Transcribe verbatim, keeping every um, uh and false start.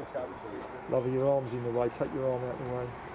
establish a Lower your arms in the way, take your arm out of the way.